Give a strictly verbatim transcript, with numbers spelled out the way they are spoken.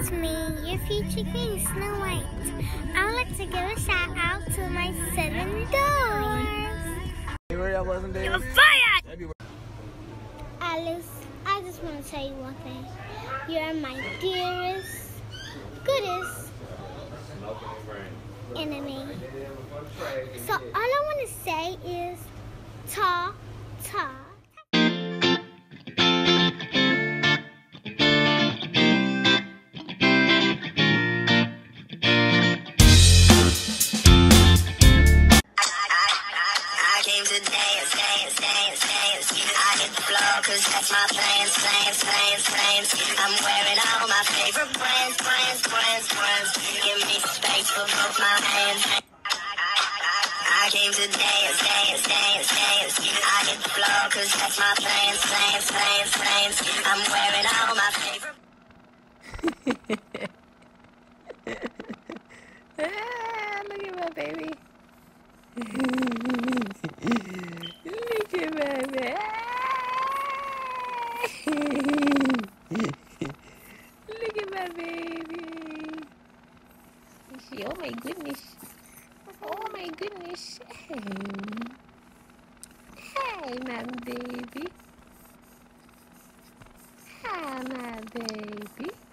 it's me, your future queen, Snow White. I would like to give a shout out to my seven doors. You're fired! Alice, I just want to tell you one thing. You're my dearest, goodest enemy. So all I want to say is ta ta. Cause that's my plans, plans, plans, plans. I'm wearing all my favorite brands, brands, brands, brands. Give me space for both my hands. I came to dance, dance, dance, dance. I hit the floor cause that's my plans, plans, plans, plans. I'm wearing all my favorite. Ah, look at my baby. Look at my baby. Look at my baby. She, oh my goodness. Oh my goodness. Hey. Hey, my baby. Hi, my baby.